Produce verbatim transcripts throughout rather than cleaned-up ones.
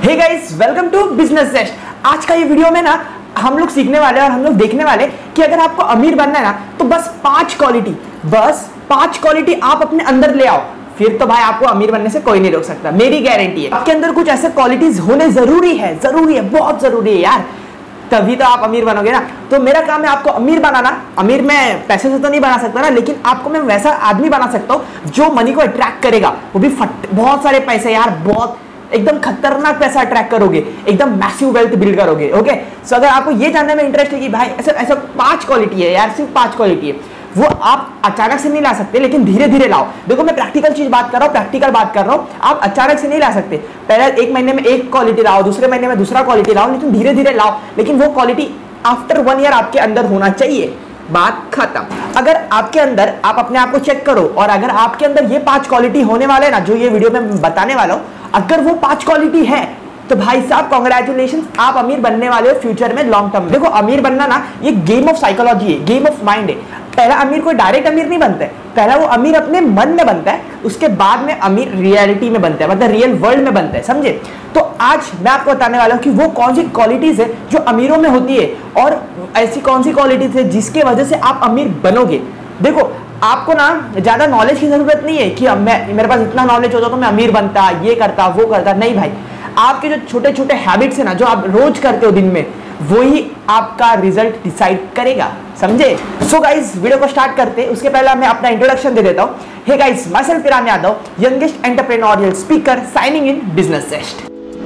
Hey guys, welcome to business jest. आज का ये वीडियो में ना हम लोग सीखने वाले और हम लोग देखने वाले कि अगर आपको अमीर बनना है ना तो बस पांच क्वालिटी बस पांच क्वालिटी आप अपने अंदर ले आओ, फिर तो भाई आपको अमीर बनने से कोई नहीं रोक सकता। मेरी गारंटी है आपके अंदर कुछ ऐसे क्वालिटीज होने जरूरी है, जरूरी है, बहुत जरूरी है यार, तभी तो आप अमीर बनोगे ना। तो मेरा काम है आपको अमीर बनाना। अमीर मैं पैसे से तो नहीं बना सकता ना, लेकिन आपको मैं वैसा आदमी बना सकता हूँ जो मनी को अट्रैक्ट करेगा, वो भी फट बहुत सारे पैसे यार, बहुत एकदम खतरनाक पैसा अट्रैक्ट करोगे, एकदम मैसिव वेल्थ बिल्ड करोगे। ओके, सो अगर आपको ये जानने में इंटरेस्ट है कि भाई ऐसा ऐसा पांच क्वालिटी है यार, सिर्फ पांच क्वालिटी है, वो आप अचानक से नहीं ला सकते, लेकिन धीरे धीरे लाओ। देखो मैं प्रैक्टिकल चीज बात कर रहा हूँ, प्रैक्टिकल बात कर रहा हूँ। आप अचानक से नहीं ला सकते, पहले एक महीने में एक क्वालिटी लाओ, दूसरे महीने में दूसरा क्वालिटी लाओ, लेकिन धीरे धीरे लाओ। लेकिन वो क्वालिटी आफ्टर वन ईयर आपके अंदर होना चाहिए, बात खत्म। अगर आपके अंदर आप अपने आप को चेक करो और अगर आपके अंदर ये पांच क्वालिटी होने वाले ना, जो ये वीडियो में बताने वाला हूं, अगर वो पांच क्वालिटी है तो भाई साहब कॉन्ग्रेचुलेशन, आप अमीर बनने वाले हो फ्यूचर में, लॉन्ग टर्म। देखो अमीर बनना ना ये गेम ऑफ साइकोलॉजी है, गेम ऑफ माइंड है। पहला अमीर कोई डायरेक्ट अमीर नहीं बनता है, पहला वो अमीर अपने मन में बनता है, उसके बाद में अमीर रियलिटी में बनता है, मतलब रियल वर्ल्ड में बनता है, समझे। तो आज मैं आपको बताने वाला हूं कि वो कौन सी क्वालिटीज है जो अमीरों में होती है और ऐसी कौन सी क्वालिटीज है जिसके वजह से आप अमीर बनोगे। देखो आपको ना ज्यादा नॉलेज की जरूरत नहीं है कि मैं मेरे पास इतना नॉलेज होता तो मैं अमीर बनता, ये करता वो करता, नहीं भाई। आपके जो छोटे छोटे हैबिट्स है ना, जो आप रोज करते हो दिन में, वही आपका रिजल्ट डिसाइड करेगा, समझे। सो गाइस वीडियो को स्टार्ट करते हैं, उसके पहले मैं अपना इंट्रोडक्शन दे देता हूं। Hey guys, myself Piran Yadav, youngest entrepreneurial speaker, shining in business jest.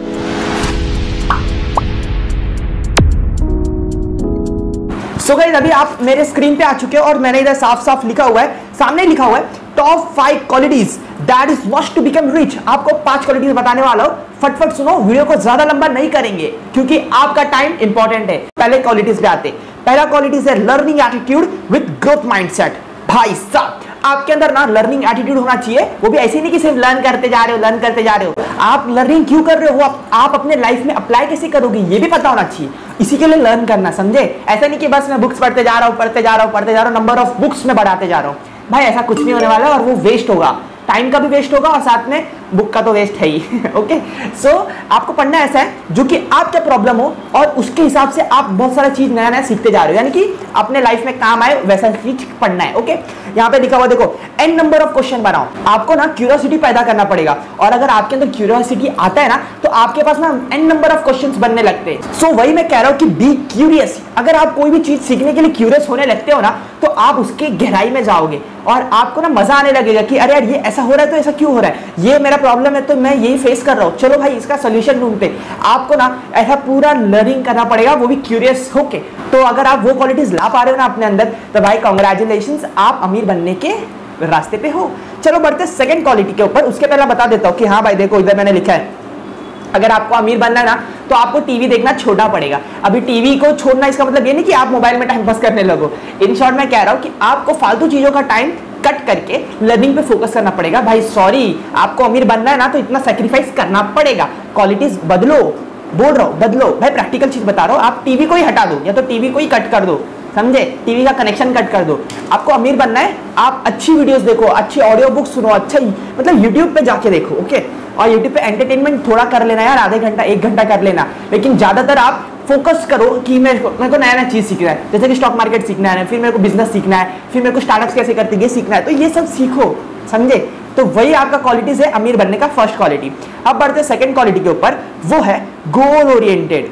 So guys अभी आप मेरे स्क्रीन पे आ चुके हो और मैंने इधर साफ साफ लिखा हुआ है, सामने लिखा हुआ है top five qualities that is must to become rich. आपको पांच क्वालिटीज बताने वाला हूं, फटफट सुनो, वीडियो को ज्यादा लंबा नहीं करेंगे क्योंकि आपका टाइम इंपॉर्टेंट है। पहले क्वालिटीज पे आते, पहला क्वालिटीज है learning attitude with growth mindset. भाई साहब आपके अंदर ना लर्निंग एटीट्यूड होना चाहिए, वो भी ऐसे नहीं कि सिर्फ लर्न करते जा रहे हो लर्न करते जा रहे हो। आप लर्निंग क्यों कर रहे हो, आप, आप अपने लाइफ में अप्लाई कैसे करोगे ये भी पता होना चाहिए, इसी के लिए लर्न करना, समझे। ऐसा नहीं कि बस मैं बुक्स पढ़ते जा रहा हूँ पढ़ते जा रहा हूँ पढ़ते जा रहा हूँ, नंबर ऑफ बुक्स में बढ़ाते जा रहा हूँ, भाई ऐसा कुछ नहीं होने वाला और वो वेस्ट होगा, टाइम का भी वेस्ट होगा और साथ में बुक का तो वेस्ट है ही। ओके, सो आपको पढ़ना ऐसा है जो कि आपका प्रॉब्लम हो और उसके हिसाब से आप बहुत सारा चीज नया नया सीखते जा रहे हो, यानी कि अपने लाइफ में काम आए वैसा चीज पढ़ना है। ओके, यहाँ पे लिखा हुआ देखो, एन नंबर ऑफ क्वेश्चन बनाओ। आपको ना क्यूरियोसिटी पैदा करना पड़ेगा और अगर आपके अंदर क्यूरियोसिटी आता है ना तो आपके पास ना एन नंबर ऑफ क्वेश्चंस बनने लगते हैं। सो so, वही मैं कह रहा हूँ कि बी क्यूरियस। अगर आप कोई भी चीज सीखने के लिए क्यूरियस होने लगते हो ना तो आप उसके गहराई में जाओगे और आपको ना मजा आने लगेगा कि अरे यार ये ऐसा हो रहा है तो ऐसा क्यों हो रहा है, ये मेरा प्रॉब्लम है तो मैं यही फेस कर रहा हूँ, चलो भाई इसका सोल्यूशन ढूंढते। आपको ना ऐसा पूरा लर्निंग करना पड़ेगा, वो भी क्यूरियस होके। तो अगर आप वो क्वालिटीज ला पा रहे हो ना अपने अंदर तो भाई कॉन्ग्रेचुलेशंस, आप अमीर बनने के रास्ते पे हो। चलो बढ़ते सेकंड क्वालिटी के ऊपर। उसके पहले बता देता हूँ कि हाँ भाई देखो इधर मैंने लिखा है, अगर आपको अमीर बनना है ना तो आपको टीवी देखना छोड़ना पड़ेगा। अभी टीवी को छोड़ना इसका मतलब ये नहीं कि आप मोबाइल में टाइम पास करने लगो। इन शॉर्ट मैं कह रहा हूँ कि आपको फालतू चीजों का टाइम कट करके लर्निंग पे फोकस करना पड़ेगा। भाई सॉरी, आपको अमीर बनना है ना तो इतना सैक्रिफाइस करना पड़ेगा, क्वालिटीज बदलो, बोल रहा हूँ बदलो भाई, प्रैक्टिकल चीज बता रहा हूँ। आप टीवी को ही हटा दो या तो टीवी को ही कट कर दो, समझे, टीवी का कनेक्शन कट कर दो। आपको अमीर बनना है, आप अच्छी वीडियोस देखो, अच्छी ऑडियो बुक सुनो, अच्छा मतलब यूट्यूब पे जाके देखो। ओके, और यूट्यूब पे एंटरटेनमेंट थोड़ा कर लेना यार, आधे घंटा एक घंटा कर लेना, लेकिन ज्यादातर आप फोकस करो कि मेरे को मेरे को नया नया चीज सीखना है, जैसे कि स्टॉक मार्केट सीखना है, फिर मेरे को बिजनेस सीखना है, फिर मेरे को स्टार्टअप्स कैसे करते हैं ये सीखना है, तो ये सब सीखो, समझे। तो वही आपका क्वालिटीज है अमीर बनने का फर्स्ट क्वालिटी। अब बढ़ते सेकंड क्वालिटी के ऊपर, वो है गोल ओरिएंटेड।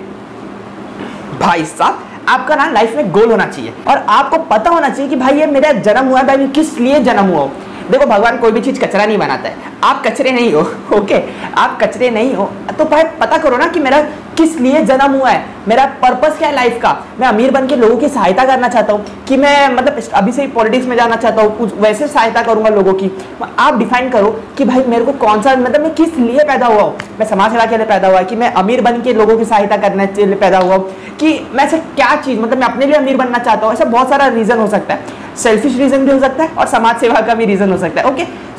भाई साहब आपका ना लाइफ में गोल होना चाहिए और आपको पता होना चाहिए कि भाई ये मेरा जन्म हुआ है, भाई किस लिए जन्म हुआ हो। देखो भगवान कोई भी चीज कचरा नहीं बनाता है, आप कचरे नहीं हो। ओके, आप कचरे नहीं हो तो भाई पता करो ना कि मेरा किस लिए जन्म हुआ है, मेरा पर्पस क्या है लाइफ का। मैं अमीर बन के लोगों की सहायता करना चाहता हूँ कि मैं मतलब अभी से ही पॉलिटिक्स में जाना चाहता हूँ, कुछ वैसे सहायता करूंगा लोगों की। आप डिफाइन करो कि भाई मेरे को कौन सा मतलब मैं किस लिए पैदा हुआ हूँ। मैं समाज सेवा के लिए पैदा हुआ, कि मैं अमीर बन के लोगों की सहायता करने के लिए पैदा हुआ, कि मैं ऐसा क्या चीज मतलब मैं अपने लिए अमीर बनना चाहता हूँ। ऐसा बहुत सारा रीजन हो सकता है, सेल्फिश रीजन भी हो सकता है और समाज सेवा का भी रीजन हो सकता है। ओके,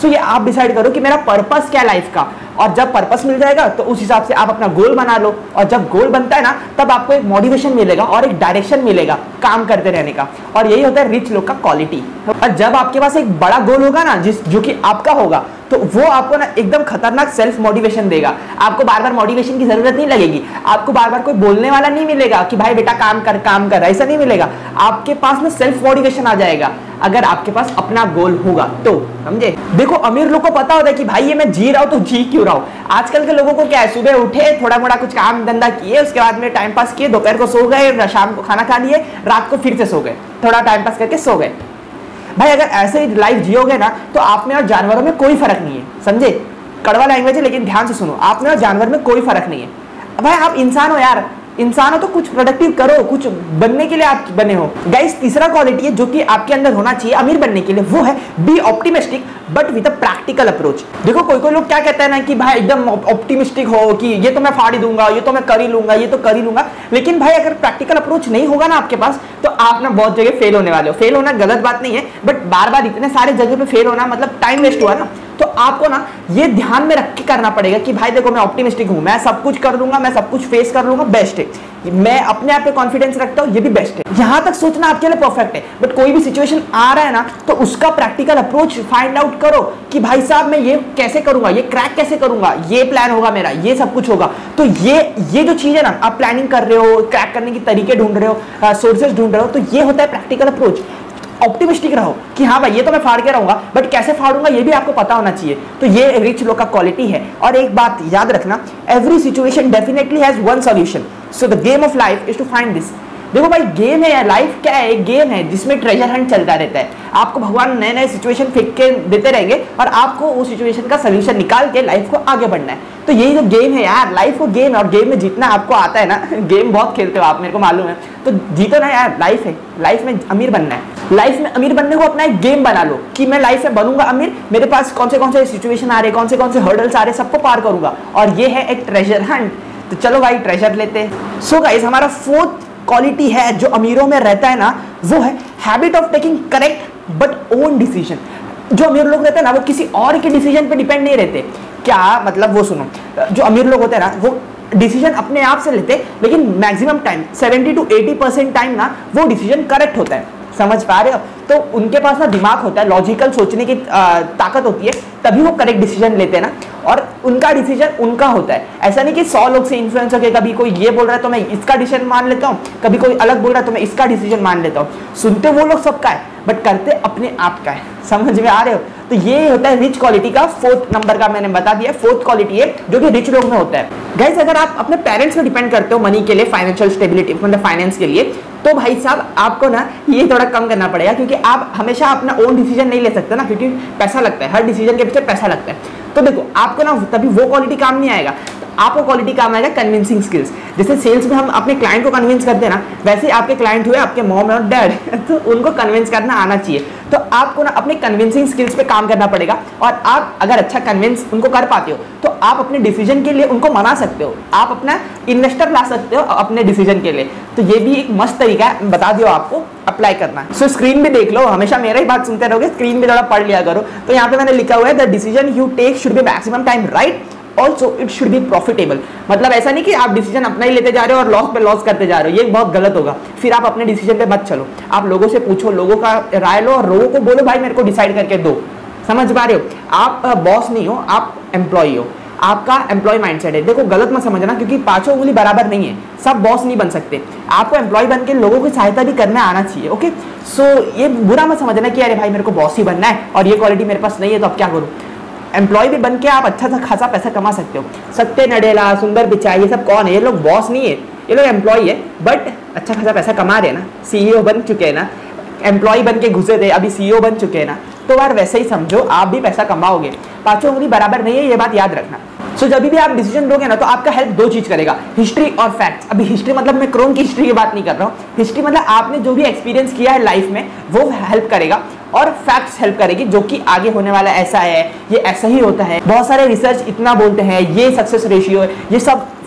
सो ये आप डिसाइड करो कि मेरा पर्पस क्या है लाइफ का, और जब पर्पस मिल जाएगा तो उस हिसाब से आप अपना गोल बना लो, और जब गोल बनता है ना तब आपको एक मोटिवेशन मिलेगा और एक डायरेक्शन मिलेगा काम करते रहने का, और यही होता है रिच लोग का क्वालिटी। और जब आपके पास एक बड़ा गोल होगा ना जिस जो कि आपका होगा, तो वो आपको ना एकदम खतरनाक सेल्फ मोटिवेशन देगा। आपको बार बार मोटिवेशन की जरूरत नहीं लगेगी, आपको बार बार कोई बोलने वाला नहीं मिलेगा कि भाई बेटा काम कर काम कर, ऐसा नहीं मिलेगा। आपके पास में सेल्फ मोटिवेशन आ जाएगा अगर आपके पास अपना गोल होगा तो, समझे। देखो अमीर लोग को पता होता है कि भाई ये मैं जी रहा हूं तो जी क्यों रहा हूं। आजकल के लोगों को क्या है, सुबह उठे थोड़ा मोड़ा कुछ काम धंधा किए, उसके बाद में टाइम पास किए, दोपहर को सो गए, शाम को खाना खा लिए, रात को फिर से सो गए, थोड़ा टाइम पास करके सो गए। भाई अगर ऐसे ही लाइफ जियोगे ना तो आप में और जानवरों में कोई फर्क नहीं है, समझे। कड़वा लैंग्वेज है लेकिन ध्यान से सुनो, आप में और जानवर में कोई फर्क नहीं है। भाई आप इंसान हो यार, इंसान हो तो कुछ प्रोडक्टिव करो, कुछ बनने के लिए आप बने हो। गाइस तीसरा क्वालिटी है जो कि आपके अंदर होना चाहिए अमीर बनने के लिए, वो है be optimistic but with a practical approach. देखो कोई कोई लोग क्या कहते हैं ना कि भाई एकदम ऑप्टिमिस्टिक हो कि ये तो मैं फाड़ ही दूंगा, ये तो मैं कर ही लूंगा, ये तो कर ही लूंगा, लेकिन भाई अगर प्रैक्टिकल अप्रोच नहीं होगा ना आपके पास तो आप ना बहुत जगह फेल होने वाले हो। फेल होना गलत बात नहीं है, बट बार बार इतने सारे जगह पे फेल होना मतलब टाइम वेस्ट हुआ ना। तो आपको ना ये ध्यान में रख के करना पड़ेगा कि भाई देखो मैं ऑप्टिमिस्टिक हूं, मैं सब कुछ कर लूंगा, मैं सब कुछ फेस कर लूंगा, बेस्ट है, मैं अपने आप पे कॉन्फिडेंस रखता हूं, ये भी बेस्ट है। यहां तक सोचना आपके लिए परफेक्ट है, बट कोई भी सिचुएशन आ रहा है ना तो उसका प्रैक्टिकल अप्रोच फाइंड आउट करो कि भाई साहब मैं ये कैसे करूंगा, ये क्रैक कैसे करूंगा, ये प्लान होगा मेरा, ये सब कुछ होगा। तो ये ये जो चीज है ना, आप प्लानिंग कर रहे हो, क्रैक करने के तरीके ढूंढ रहे हो, सोर्सेज ढूंढ रहे हो, तो ये होता है प्रैक्टिकल अप्रोच। ऑप्टिमिस्टिक रहो कि हाँ भाई ये तो मैं फाड़ के रहूंगा, बट कैसे फाड़ूंगा ये भी आपको पता होना चाहिए। तो ये रिच लोग का क्वालिटी है। और एक बात याद रखना, every situation definitely has one solution, so the game of life is to find this. देखो भाई गेम है यार, लाइफ क्या है, एक गेम है जिसमें ट्रेजर हंट चलता रहता है। आपको भगवान नए नए सिचुएशन फेंक के देते रहेंगे और आपको उस सिचुएशन का सोल्यूशन निकाल के लाइफ को आगे बढ़ना है। तो यही जो गेम है यार, लाइफ को गेम है, और गेम में जीतना आपको आता है ना गेम बहुत खेलते हो आप, मेरे को मालूम है, तो जीतो ना यार। लाइफ है, लाइफ में अमीर बनना है। लाइफ में अमीर बनने को अपना एक गेम बना लो कि मैं लाइफ में बनूंगा अमीर, मेरे पास कौन से कौन से सिचुएशन आ रहे, कौन से कौन से हर्डल्स आ रहे, सबको पार करूंगा, और ये है एक ट्रेजर हंट। तो चलो भाई ट्रेजर लेते हैं। सो गाइस हमारा फोर्थ क्वालिटी है जो अमीरों में रहता है ना, वो है habit of taking correct but own decision. जो अमीर लोग रहते हैं ना वो किसी और के डिसीजन पे डिपेंड नहीं रहते। क्या मतलब, वो सुनो, जो अमीर लोग होते हैं ना वो डिसीजन अपने आप से लेते, लेकिन maximum time seventy to eighty percent time ना वो डिसीजन करेक्ट होता है। समझ पा रहे हो? तो उनके पास ना दिमाग होता है, लॉजिकल सोचने की ताकत होती है, तभी वो करेक्ट डिसीजन लेते हैं ना, और उनका डिसीजन उनका होता है। ऐसा नहीं कि सौ लोग से इन्फ्लुएंस होकर कभी कोई ये बोल रहा है तो मैं इसका डिसीजन मान लेता हूँ, कभी कोई अलग बोल रहा है तो मैं इसका डिसीजन मान लेता हूँ। सुनते वो लोग सबका है बट करते अपने आप का है। समझ में आ रहे हो? तो ये होता है रिच क्वालिटी का फोर्थ नंबर का, मैंने बता दिया फोर्थ क्वालिटी है जो कि रिच लोग में होता है। गाइस अगर आप अपने पेरेंट्स पे डिपेंड करते हो मनी के लिए, फाइनेंशियल स्टेबिलिटी मतलब फाइनेंस के लिए, तो भाई साहब आपको ना ये थोड़ा कम करना पड़ेगा, क्योंकि आप हमेशा अपना ओन डिसीजन नहीं ले सकते ना, क्योंकि पैसा लगता है, हर डिसीजन के पीछे पैसा लगता है। तो देखो आपको ना तभी वो क्वालिटी काम नहीं आएगा, आपको क्वालिटी काम आएगा कन्विंसिंग स्किल्स। जैसे सेल्स में हम अपने क्लाइंट को कन्विंस करते हैं ना, वैसे आपके क्लाइंट हुए आपके मॉम और डैड तो उनको कन्विंस करना आना चाहिए। तो आपको ना अपने कन्विंसिंग स्किल्स पे काम करना पड़ेगा, और आप अगर अच्छा कन्विंस उनको कर पाते हो तो आप अपने डिसीजन के लिए उनको मना सकते हो, आप अपना इन्वेस्टर ला सकते हो अपने डिसीजन के लिए। तो ये भी एक मस्त तरीका है, बता दियो आपको अप्लाई करना है। सो स्क्रीन भी देख लो, हमेशा मेरा ही बात सुनते रहोगे, स्क्रीन भी थोड़ा पढ़ लिया करो। तो यहाँ पे मैंने लिखा हुआ है the decision you take should be maximum time right, also it should be profitable. मतलब ऐसा नहीं कि आप डिसीजन अपना ही लेते जा रहे हो और लॉस पे लॉस करते जा रहे हो, ये बहुत गलत होगा। फिर आप अपने डिसीजन पे मत चलो, आप लोगों से पूछो, लोगों का राय लो और लोगों को बोलो भाई मेरे को डिसाइड करके दो। समझ पा रहे हो? आप बॉस नहीं हो, आप एम्प्लॉय हो, आपका एम्प्लॉय माइंडसेट है। देखो गलत मत समझना, क्योंकि पांचों उंगली बराबर नहीं है, सब बॉस नहीं बन सकते। आपको एम्प्लॉय बन के लोगों की सहायता भी करना आना चाहिए। ओके, सो ये बुरा मत समझना कि अरे भाई मेरे को बॉस ही बनना है और ये क्वालिटी मेरे पास नहीं है तो अब क्या करूँ। एम्प्लॉय भी बन के आप अच्छा सा खासा पैसा कमा सकते हो। सत्य नडेला, सुंदर पिचाई, ये सब कौन है? ये लोग बॉस नहीं है, ये लोग एम्प्लॉय है, बट अच्छा खासा पैसा कमा रहे हैं ना, सीईओ बन चुके हैं ना, एम्प्लॉय बन के घुसे थे अभी सीईओ बन चुके हैं ना, तो यार वैसे ही समझो आप भी पैसा कमाओगे। पांचों उंगली बराबर नहीं है, ये बात याद रखना। सो so, जब भी आप डिसीजन लोगे ना तो आपका हेल्प दो चीज करेगा, हिस्ट्री और फैक्ट्स। अभी हिस्ट्री मतलब मैं क्रोन की हिस्ट्री की बात नहीं कर रहा हूँ, हिस्ट्री मतलब आपने जो भी एक्सपीरियंस किया है लाइफ में वो हेल्प करेगा, और फैक्ट्स हेल्प करेगी जो कि आगे होने वाला ऐसा है, ये ऐसा ही होता है, बहुत सारे रिसर्च इतना बोलते हैं, ये सक्सेस रेशियो है, ये सब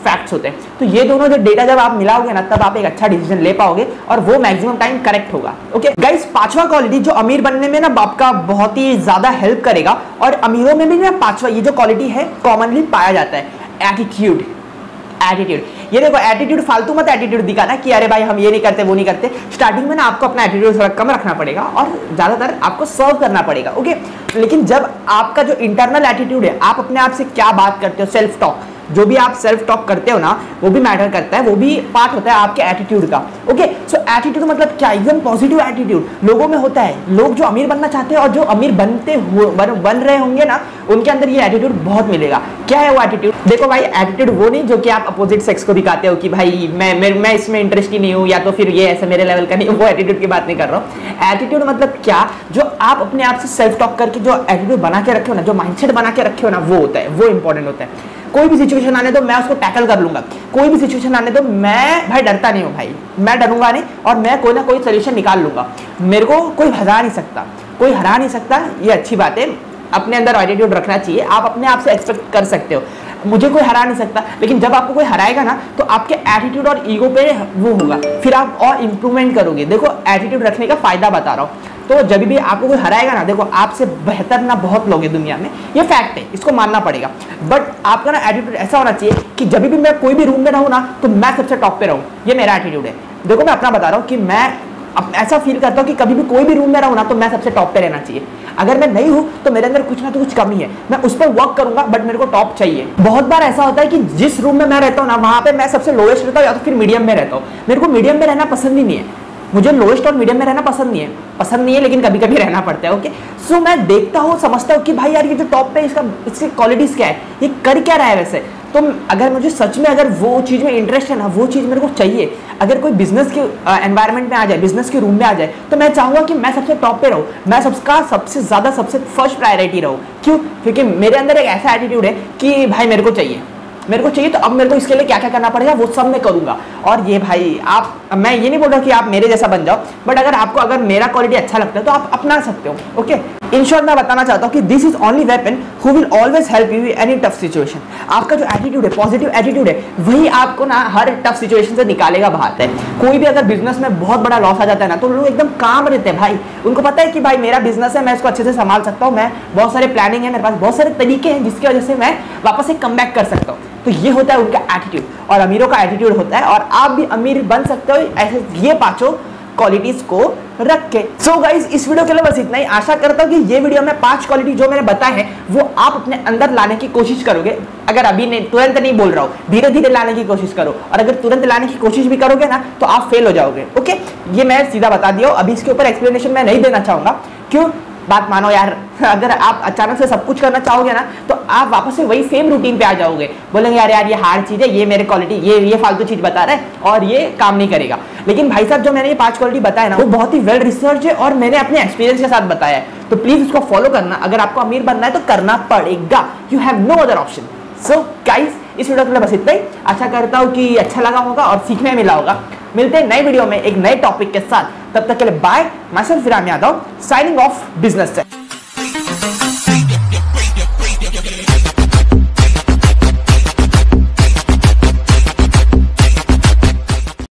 फैक्ट्स होते हैं। तो ये दोनों जो डेटा जब आप मिलाओगे ना, तब आप एक अच्छा डिसीजन ले पाओगे और वो मैक्सिमम टाइम करेक्ट होगा। ओके गाइस, पांचवा क्वालिटी जो अमीर बनने में ना आपका बहुत ही ज्यादा हेल्प करेगा, और अमीरों में भी ना पांचवा ये जो क्वालिटी है कॉमनली पाया जाता है, एटीट्यूड। एटीट्यूड, ये देखो एटीट्यूड, फालतू मत एटीट्यूड दिखाना कि अरे भाई हम ये नहीं करते वो नहीं करते। स्टार्टिंग में ना आपको अपना एटीट्यूड थोड़ा कम रखना पड़ेगा और ज्यादातर आपको सर्व करना पड़ेगा। ओके, लेकिन जब आपका जो इंटरनल एटीट्यूड है, आप अपने आप से क्या बात करते हो, सेल्फ टॉक, जो भी आप सेल्फ टॉक करते हो ना, वो भी मैटर करता है, वो भी पार्ट होता है आपके एटीट्यूड का। ओके, सो एटीट्यूड मतलब क्या, एकदम पॉजिटिव एटीट्यूड लोगों में होता है। लोग जो अमीर बनना चाहते हैं और जो अमीर बनते हो बन, बन रहे होंगे ना, उनके अंदर ये एटीट्यूड बहुत मिलेगा। क्या है वो एटीट्यूड? देखो भाई, एटीट्यूड वो नहीं जो कि आप अपोजिट सेक्स को दिखाते हो कि भाई मैं मैं, मैं इसमें इंटरेस्ट ही नहीं हूँ, या तो फिर ये ऐसे मेरे लेवल का नहीं, वो एटीट्यूड की बात नहीं कर रहा हूँ। एटीट्यूड मतलब क्या, जो आप अपने आप से सेल्फ टॉक करके जो एटीट्यूड बना के रखे हो ना, जो माइंडसेट बना के रखे हो ना, वो होता है, वो इंपॉर्टेंट होता है। कोई भी सिचुएशन आने दो, मैं उसको टैकल कर लूंगा। कोई भी सिचुएशन आने दो, मैं भाई डरता नहीं हूँ भाई, मैं डरूंगा नहीं, और मैं कोई ना कोई सोल्यूशन निकाल लूंगा। मेरे को कोई हरा नहीं सकता, कोई हरा नहीं सकता, ये अच्छी बात है। अपने अंदर एटीट्यूड रखना चाहिए। आप अपने आप से एक्सपेक्ट कर सकते हो मुझे कोई हरा नहीं सकता, लेकिन जब आपको कोई हराएगा ना, तो आपके एटीट्यूड और ईगो पे वो होगा, फिर आप और इंप्रूवमेंट करोगे। देखो एटीट्यूड रखने का फायदा बता रहा हूँ। तो जब भी आपको कोई हराएगा ना, देखो आपसे बेहतर ना बहुत लोग हैं दुनिया में, ये फैक्ट है, इसको मानना पड़ेगा। बट आपका ना एटीट्यूड ऐसा होना चाहिए कि जब भी मैं कोई भी रूम में रहूँ ना, तो मैं सबसे टॉप पे रहूँ। ये मेरा एटीट्यूड है। देखो मैं अपना बता रहा हूँ कि मैं ऐसा फील करता हूँ कि कभी भी कोई भी रूम में रहूँ ना, तो मैं सबसे टॉप पे रहना चाहिए। अगर मैं नहीं हूँ तो मेरे अंदर कुछ ना तो कुछ कमी है, मैं उस पर वर्क करूंगा, बट मेरे को टॉप चाहिए। बहुत बार ऐसा होता है कि जिस रूम में मैं रहता हूँ ना, वहां पे मैं सबसे लोएस्ट रहता हूँ या तो फिर मीडियम में रहता हूँ। मेरे को मीडियम में रहना पसंद ही नहीं है, मुझे लोएस्ट और मीडियम में रहना पसंद नहीं है पसंद नहीं है लेकिन कभी कभी रहना पड़ता है। ओके, सो मैं देखता हूँ, समझता हूँ कि भाई यार ये जो टॉप पे इसका इसकी क्वालिटीज क्या है, ये कर क्या रहा है वैसे। तो अगर मुझे सच में अगर वो चीज़ में इंटरेस्ट है ना, वो चीज़ मेरे को चाहिए, अगर कोई बिजनेस के एनवायरनमेंट में आ जाए, बिजनेस के रूम में आ जाए, तो मैं चाहूँगा कि मैं सबसे टॉप पे रहूँ, मैं सबका सबसे ज़्यादा सबसे फर्स्ट प्रायोरिटी रहूँ। क्यों? क्योंकि मेरे अंदर एक ऐसा एटीट्यूड है कि भाई मेरे को चाहिए मेरे को चाहिए तो अब मेरे को इसके लिए क्या क्या करना पड़ेगा वो सब मैं करूंगा। और ये भाई आप, मैं ये नहीं बोल रहा कि आप मेरे जैसा बन जाओ, बट अगर आपको अगर मेरा क्वालिटी अच्छा लगता है तो आप अपना सकते हो। ओके, इन शॉर्ट मैं बताना चाहता हूँ कि this is only weapon who will always help you in any tough situation. आपका जो एटीट्यूड है, पॉजिटिव एटीट्यूड है, वही आपको ना हर टफ सिचुएशन से निकालेगा बाहर है। कोई भी अगर बिजनेस में बहुत बड़ा लॉस आ जाता है ना, तो लोग एकदम काम रहते हैं भाई, उनको पता है कि भाई मेरा बिजनेस है, मैं इसको अच्छे से संभाल सकता हूँ, मैं बहुत सारे प्लानिंग है, मेरे पास बहुत सारे तरीके हैं जिसकी वजह से मैं वापस से कम बैक कर सकता हूँ। तो ये होता है उनका एटीट्यूड, और अमीरों का एटीट्यूड होता है, और आप भी अमीर बन सकते हो ऐसे ये पांचों क्वालिटीज को रख के। सो गाइज, इस वीडियो के लिए बस इतना ही। आशा करता हूँ कि ये वीडियो में पांच क्वालिटी जो मैंने बताए हैं वो आप अपने अंदर लाने की कोशिश करोगे। अगर अभी नहीं, तुरंत नहीं बोल रहा हूँ, धीरे धीरे लाने की कोशिश करो, और अगर तुरंत लाने की कोशिश भी करोगे ना तो आप फेल हो जाओगे। ओके, ये मैं सीधा बता दिया। अभी इसके ऊपर एक्सप्लेनेशन मैं नहीं देना चाहूंगा। क्यों? बात मानो यार, अगर आप अचानक से सब कुछ करना चाहोगे ना, तो आप वापस से वही सेम रूटीन पे आ जाओगे, बोलेंगे यार यार ये हार्ड चीज है, ये मेरे क्वालिटी, ये ये फालतू चीज बता रहा है और ये काम नहीं करेगा। लेकिन भाई साहब, जो मैंने ये पांच क्वालिटी बताया ना, वो बहुत ही वेल रिसर्च है और मैंने अपने एक्सपीरियंस के साथ बताया है। तो प्लीज उसको फॉलो करना। अगर आपको अमीर बनना है तो करना पड़ेगा, you have no other option. So guys, इस वीडियो के लिए बस इतना ही। आशा करता हूँ कि अच्छा लगा होगा और सीखने मिला होगा। मिलते हैं नए वीडियो में एक नए टॉपिक के साथ, तब तक के लिए बाय। माय सेल्फ विराम यादव, साइनिंग ऑफ बिजनेस से।